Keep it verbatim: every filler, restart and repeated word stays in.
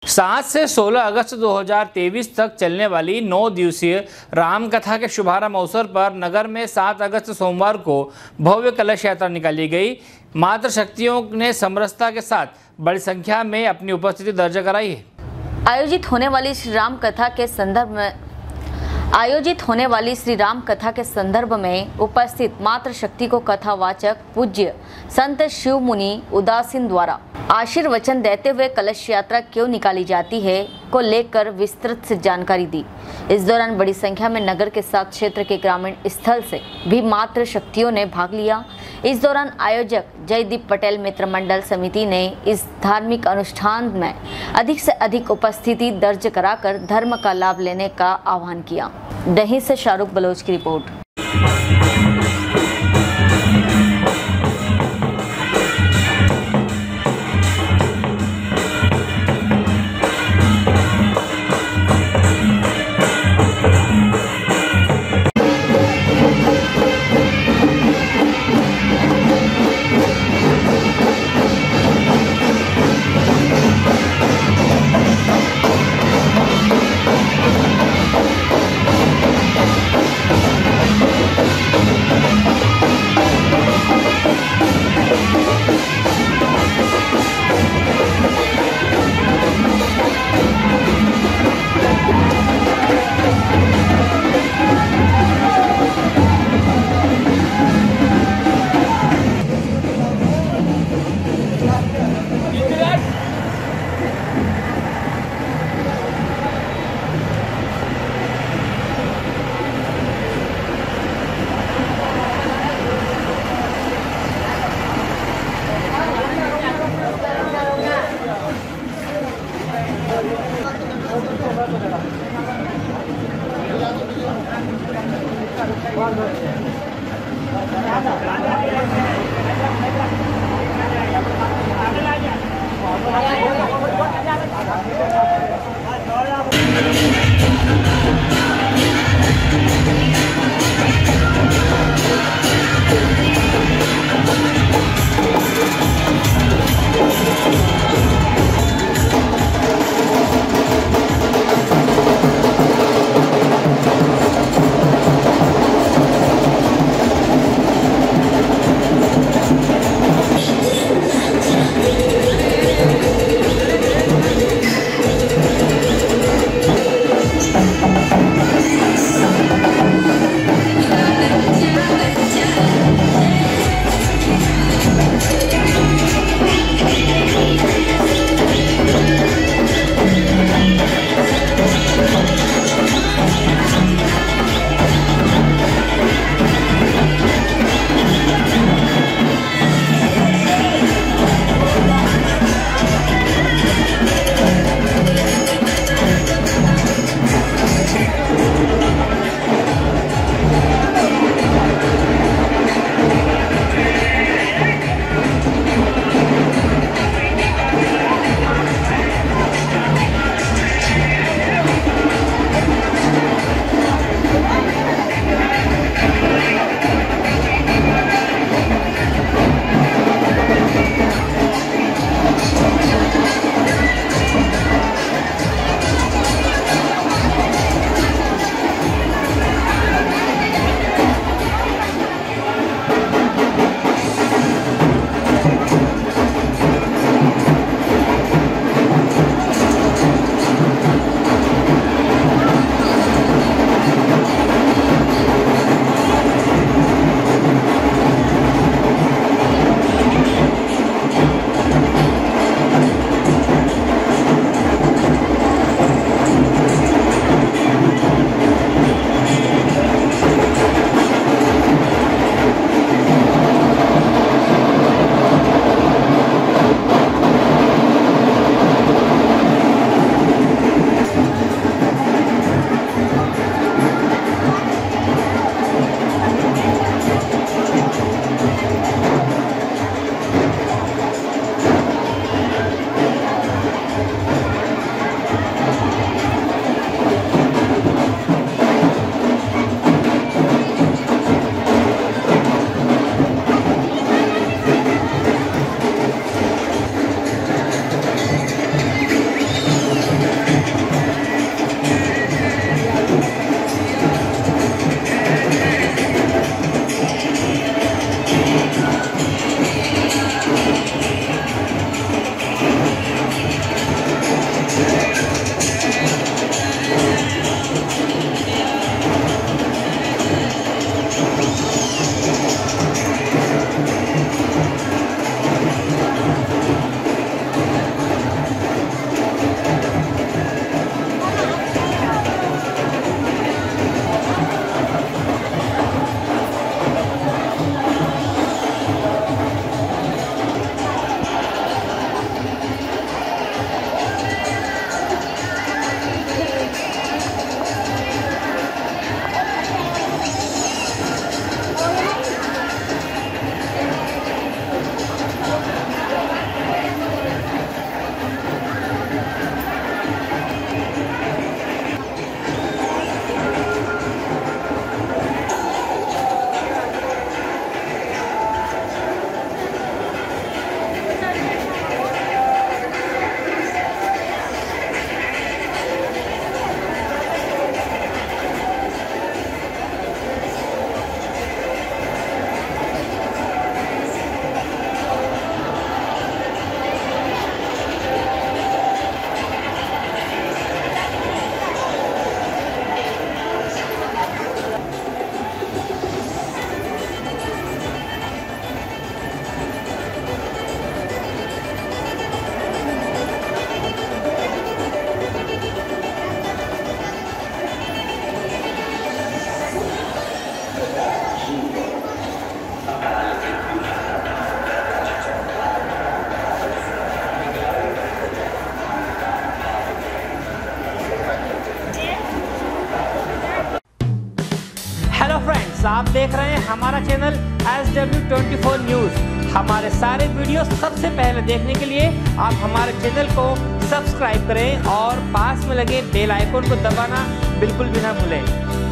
सात से सोलह अगस्त दो हज़ार तेईस तक चलने वाली नौ दिवसीय राम कथा के शुभारंभ अवसर पर नगर में सात अगस्त सोमवार को भव्य कलश यात्रा निकाली गई। मातृशक्तियों ने समरसता के साथ बड़ी संख्या में अपनी उपस्थिति दर्ज कराई है। आयोजित होने वाली श्री राम कथा के संदर्भ में आयोजित होने वाली श्री राम कथा के संदर्भ में उपस्थित मातृशक्ति को कथावाचक पूज्य संत शिव मुनि उदासीन द्वारा आशीर्वचन देते हुए कलश यात्रा क्यों निकाली जाती है को लेकर विस्तृत से जानकारी दी। इस दौरान बड़ी संख्या में नगर के साथ क्षेत्र के ग्रामीण स्थल से भी मातृशक्तियों ने भाग लिया। इस दौरान आयोजक जयदीप पटेल मित्र मंडल समिति ने इस धार्मिक अनुष्ठान में अधिक से अधिक उपस्थिति दर्ज कराकर धर्म का लाभ लेने का आह्वान किया। दही से शाहरुख बलोच की रिपोर्ट। Thank you. बस आप देख रहे हैं हमारा channel S W twenty four news. हमारे सारे वीडियो सबसे पहले देखने के लिए आप हमारे चैनल को सब्सक्राइब करें और पास में लगे बेल आइकन को दबाना बिल्कुल भी ना भूलें।